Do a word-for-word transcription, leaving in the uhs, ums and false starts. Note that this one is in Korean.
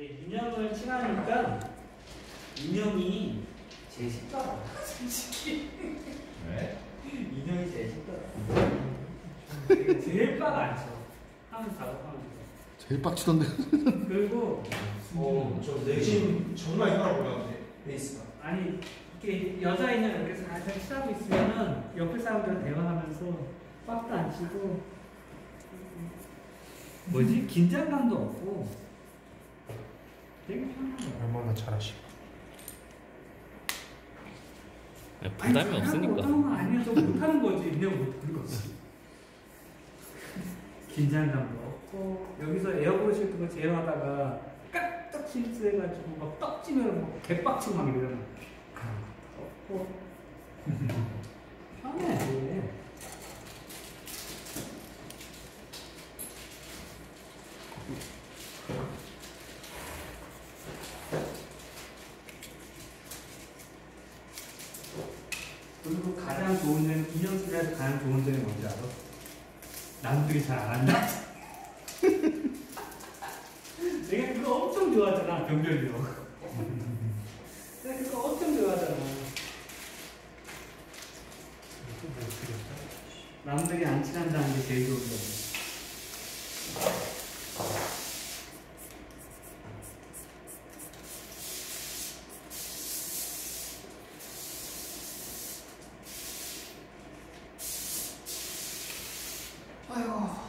근데 인형을 칠하니까 인형이 제일 쉽더라. 솔직히. 왜? 인형이 제일 쉽더라. 제일 빡 안 쳐. 하면 작업하면서. 제일 빡치던데. 그리고 어, 저 내심 정말 혀라고 올라오는데 베이스가. 아니 이렇게 여자 인형 이렇게 살짝 칠하고 있으면은 옆에 사람들은 대화하면서 빡도 안 치고 뭐지 긴장감도 없고 되게 편하다. 얼마나 잘하실까. 부담이 없으니까. 못하는 건 아니야. 저 못하는 거지. 인형 못하는 거지. 긴장감도 없고 여기서 에어브러쉬 같은 거 제어하다가 깍딱 실수해가지고 막 떡지면 막 개빡치고 막 이러면 없고 편해. 그리고 가장 좋은 점은 인형 쓰기에서 가장 좋은 점이 뭔지 알아? 남들이 잘 안 한다. 내가 그거 엄청 좋아하잖아, 병렬이요. 내가 그거 엄청 좋아하잖아. 남들이 안 친한다는 게 제일 좋은 점. 아이고.